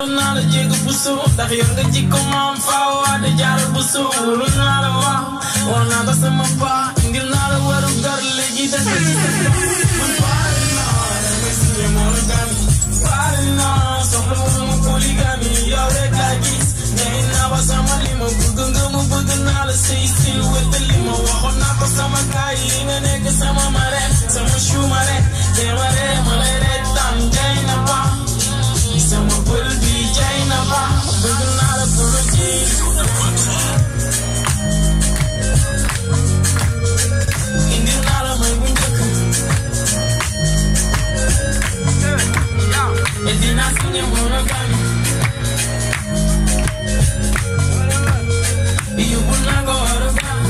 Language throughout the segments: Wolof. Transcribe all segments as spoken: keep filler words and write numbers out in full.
Nala jega busu, dah yang gaji ko mam fao ada jarak busu. Lu nala wah, wana basa mapa, ingin nala waru gar lagi dan gaji sekarang. Parina, mesti monogami. Parina, sohlo mo poligami. Ya rekagi, nain nawa sama lima, bukan kamu bukan nala say silhouette lima. Wahona ko sama kai, ingane ke sama mare, sama shumare, demare malere tam jai na pa. Sama bulbi jai na ba, bukan nada puluji. Ini nada mai bunjaku. Edi nasinya monogami. Iyo bunago orogami.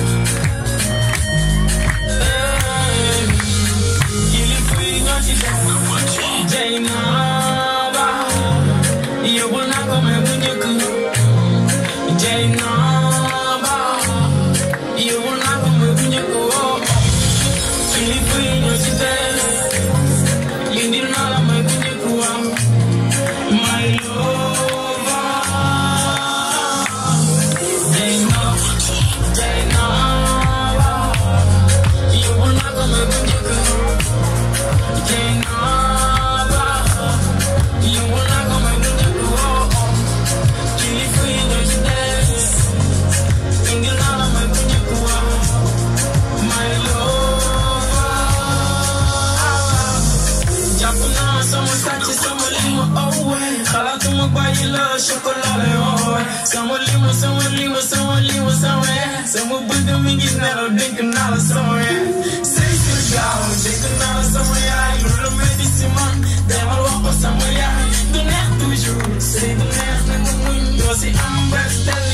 Kili fui nyoti jai na. You will not come when you could. Jay Naba. You will not come when you go. Really free, you're still. You did not have my when you go. My lover. Jay Naba. Jay Naba. You will not come when you go. Jay Naba. You will not come when you go. Someone limo, someone limo, someone limo, somewhere. Someone put them in his net or drink another somewhere. Say to down, take another somewhere. You know the medicine man, they will walk for somewhere. Don't have to you, say the man, you'll see I'm best.